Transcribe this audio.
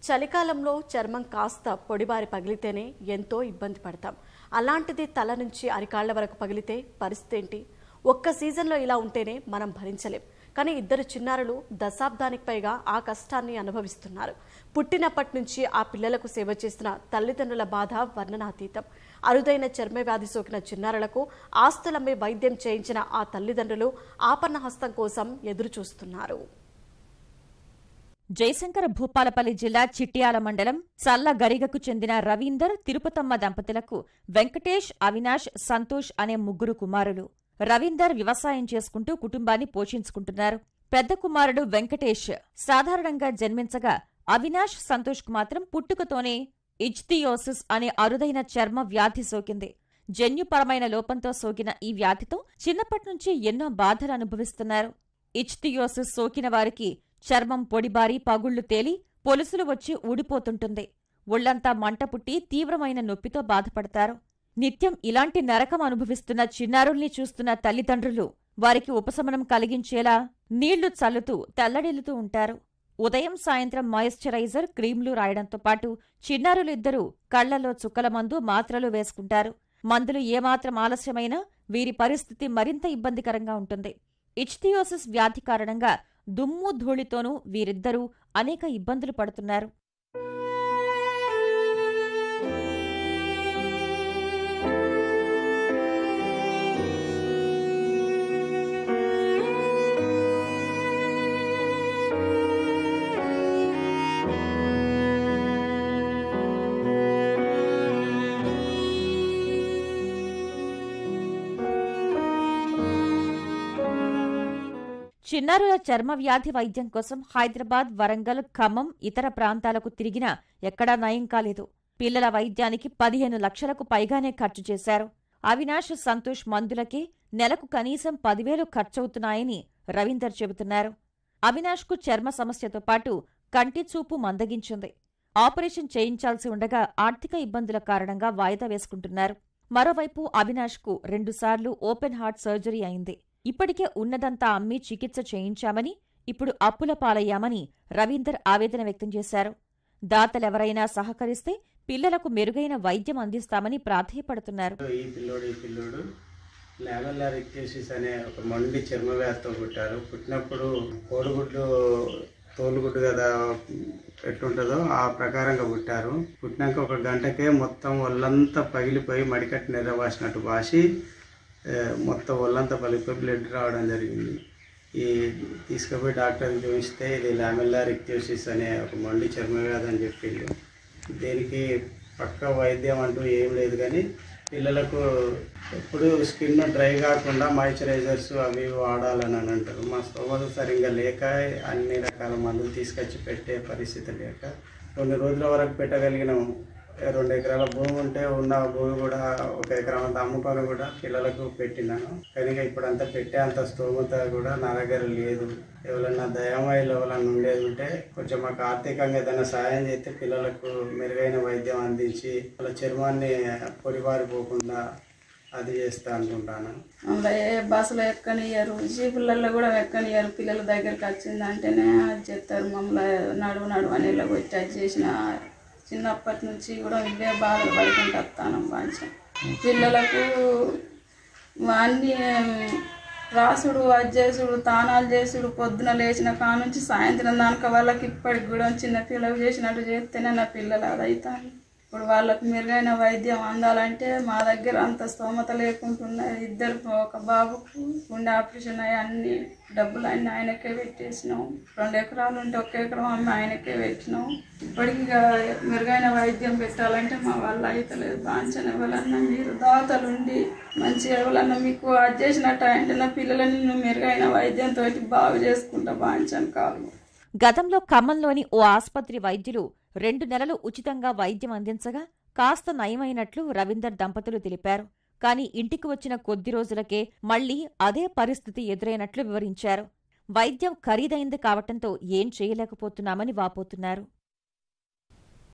చలికాలంలో చర్మం కాస్త పొడిబారి పగిలితేనే ఎంతో ఇబ్బంది పడతాం. అలాంటిది తల నుంచి అరికాళ్ల వరకు పగిలితే పరిస్థితి ఏంటి? ఒక్క సీజన్లో ఇలా ఉంటేనే మనం భరించలేం. కానీ ఇద్దరు చిన్నారులు దశాబ్దానికి పైగా ఆ కష్టాన్ని అనుభవిస్తున్నారు. పుట్టినప్పటి నుంచి ఆ పిల్లలకు సేవ చేస్తున్న తల్లిదండ్రుల బాధ వర్ణనాతీతం. అరుదైన చర్మ వ్యాధి సోకిన చిన్నారులకు ఆస్తులమ్మే వైద్యం చేయించిన ఆ తల్లిదండ్రులు ఆపన్న హస్తం కోసం ఎదురు చూస్తున్నారు. జయశంకర భూపాలపల్లి జిల్లా చిట్యాల మండలం చల్ల గరిగకు చెందిన రవీందర్, తిరుపతమ్మ దంపతులకు వెంకటేష్, అవినాష్, సంతోష్ అనే ముగ్గురు కుమారులు. రవీందర్ వ్యవసాయం చేసుకుంటూ కుటుంబాన్ని పోషించుకుంటున్నారు. పెద్ద కుమారుడు వెంకటేష్ సాధారణంగా జన్మించగా, అవినాష్, సంతోష్కు మాత్రం పుట్టుకతోనే ఇచ్థియోసిస్ అనే అరుదైన చర్మ వ్యాధి సోకింది. జన్యుపరమైన లోపంతో సోకిన ఈ వ్యాధితో చిన్నప్పటినుంచి ఎన్నో బాధలు అనుభవిస్తున్నారు. ఇచ్థియోసిస్ సోకిన వారికి చర్మం పొడిబారి పగుళ్లు తేలి పొలుసులు వచ్చి ఊడిపోతుంటుంది. ఒళ్లంతా మంట పుట్టి తీవ్రమైన నొప్పితో బాధపడతారు. నిత్యం ఇలాంటి నరకం అనుభవిస్తున్న చిన్నారుల్ని చూస్తున్న తల్లిదండ్రులు వారికి ఉపశమనం కలిగించేలా నీళ్లు చల్లుతూ తెల్లడిల్లుతూ ఉంటారు. ఉదయం సాయంత్రం మాయిశ్చరైజర్, క్రీంలు రాయడంతో పాటు చిన్నారులిద్దరూ కళ్లలో చుక్కల మందు, మాత్రలు వేసుకుంటారు. మందులు ఏమాత్రం ఆలస్యమైనా వీరి పరిస్థితి మరింత ఇబ్బందికరంగా ఉంటుంది. ఇచ్థియోసిస్ వ్యాధి కారణంగా దుమ్ము ధూళితోనూ వీరిద్దరూ అనేక ఇబ్బందులు పడుతున్నారు. చిన్నారుల చర్మ వ్యాధి వైద్యం కోసం హైదరాబాద్, వరంగల్, ఖమ్మం, ఇతర ప్రాంతాలకు తిరిగినా ఎక్కడా నయం కాలేదు. పిల్లల వైద్యానికి 15 లక్షలకు పైగానే ఖర్చు చేశారు. అవినాష్, సంతోష్ మందులకే నెలకు కనీసం 10,000 ఖర్చవుతున్నాయని రవీందర్ చెబుతున్నారు. అవినాష్కు చర్మ సమస్యతో పాటు కంటి చూపు మందగించింది. ఆపరేషన్ చేయించాల్సి ఉండగా ఆర్థిక ఇబ్బందుల కారణంగా వాయిదా వేసుకుంటున్నారు. మరోవైపు అవినాష్కు 2 సార్లు ఓపెన్ హార్ట్ సర్జరీ అయింది. ఇప్పటికే ఉన్నదంతా అమ్మి చికిత్స చేయించామని, ఇప్పుడు అప్పుల పాలయ్యామని రవీందర్ ఆవేదన వ్యక్తం చేశారు. దాతలెవరైనా సహకరిస్తే పిల్లలకు మెరుగైన వైద్యం అందిస్తామని ప్రాధేయపడుతున్నారు. ఈ పిల్లోడు లామెల్లార్ ఇక్థియోసిస్ అనే ఒక మొండి చర్మ వ్యాధితో పుట్టారు. పుట్టినప్పుడు కోడిగుడ్లు తోలుగుడ్డు కదా ఎట్లుంటుందో ఆ ప్రకారంగా పుట్టారు. పుట్టినాక 1 గంటకే మొత్తం ఒళ్ళంతా పగిలిపోయి మడికట్టు నెర్రవాసినట్టు వాసి మొత్తం ఒళ్ళంతా పలిపోయి బ్లడ్ రావడం జరిగింది. ఈ తీసుకుపోయి డాక్టర్కి చూపిస్తే ఇది లామెల్లార్ ఇక్థియోసిస్ అనే ఒక మొండి చర్మ వ్యాధి అని చెప్పిండు. దీనికి పక్క వైద్యం అంటూ ఏం లేదు, కానీ పిల్లలకు ఎప్పుడు స్కిన్ డ్రై కాకుండా మాయిశ్చరైజర్స్ అవి వాడాలని అని అంటారు. మా స్తోమత సరిగ్గా లేక అన్ని రకాల మందులు తీసుకొచ్చి పెట్టే పరిస్థితి లేక కొన్ని రోజుల వరకు పెట్టగలిగినాము. 2 ఎకరాల భూమి ఉంటే ఉన్న భూమి కూడా 1 ఎకరం అంత అమ్ముకొని కూడా పిల్లలకు పెట్టినాను. కానీ ఇప్పుడంతా పెట్టే అంత స్తోమత కూడా నా దగ్గర లేదు. ఎవరన్నా దయామయులు ఎవరన్నా ఉండేది ఉంటే కొంచెం మాకు ఆర్థికంగా ఏదైనా సాయం చేస్తే పిల్లలకు మెరుగైన వైద్యం అందించి వాళ్ళ చర్మాన్ని పొడిబారిపోకుండా అది చేస్తా అనుకుంటాను. మళ్ళీ ఏ బస్సులో ఎక్కనియ్యారు, జీపులలో కూడా ఎక్కనియ్యారు. పిల్లల దగ్గరికి వచ్చిందంటేనే అది చేస్తారు. మమ్మల్ని నడువు అని వచ్చి అది చేసిన చిన్నప్పటి నుంచి కూడా ఇవే బాధలు పడుకుంటూ వస్తాను. కొంచెం పిల్లలకు అన్నీ రాసుడు, అజ్జేసుడు, తానాలు చేసుడు, పొద్దున లేచిన కానుంచి సాయంత్రం దానిక వాళ్ళకి ఇప్పటికి కూడా చిన్న పిల్లలు చేసినట్టు చేస్తేనే నా పిల్లలు అదవుతాను. ఇప్పుడు వాళ్ళకు మెరుగైన వైద్యం అందాలంటే మా దగ్గర అంత స్తోమత లేకుంటున్నాయి. ఇద్దరు, ఒక బాబుకు గుండె ఆపరేషన్ అయ్యి అన్ని డబ్బులు అన్నీ ఆయనకే పెట్టేసినాం. 2 ఎకరాలు ఉంటే 1 ఎకరం అమ్మి ఆయనకే పెట్టినాం. ఇప్పటికీ మెరుగైన వైద్యం పెట్టాలంటే మా వల్ల అవుతలేదు. బాంచన ఎవరన్నా మీరు దాతలుండి మంచిగా ఎవరన్నా మీకు అది చేసినట్టు అంటే నా పిల్లలని మెరుగైన వైద్యంతో బాగు చేసుకుంటా బాంచన కాదు. గతంలో ఖమ్మంలోని ఓ ఆస్పత్రి వైద్యులు 2 నెలలు ఉచితంగా వైద్యం అందించగా కాస్త నయమైనట్లు రవీందర్ దంపతులు తెలిపారు. కాని ఇంటికి వచ్చిన కొద్ది రోజులకే మళ్లీ అదే పరిస్థితి ఎదురైనట్లు వివరించారు. వైద్యం ఖరీదైంది కావటంతో ఏం చేయలేకపోతున్నామని వాపోతున్నారు.